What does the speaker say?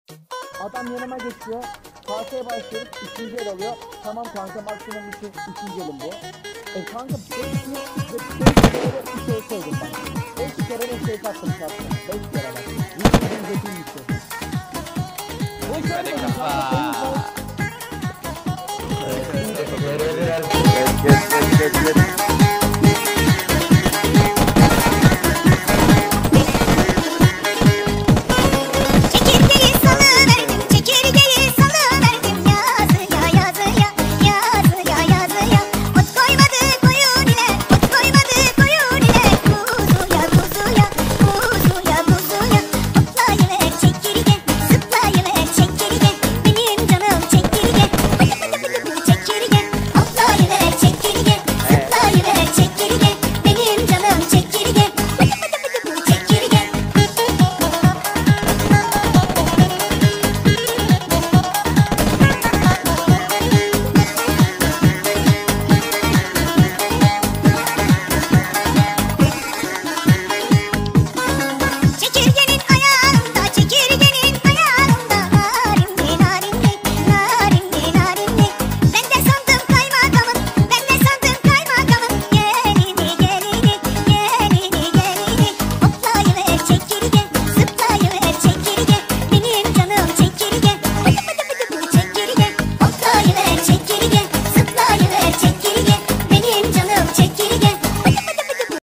Adam yanıma geçiyor. Kaseye başlıyoruz. 3. el alıyor. Tamam kanka maksimum 3. elim bu. Kanka 5 kere de 3 el koydum ben. 5 kere de şey kattım şartla. 5 kere bak. 100 kere götüm gitti. Bu şöyle Kafa.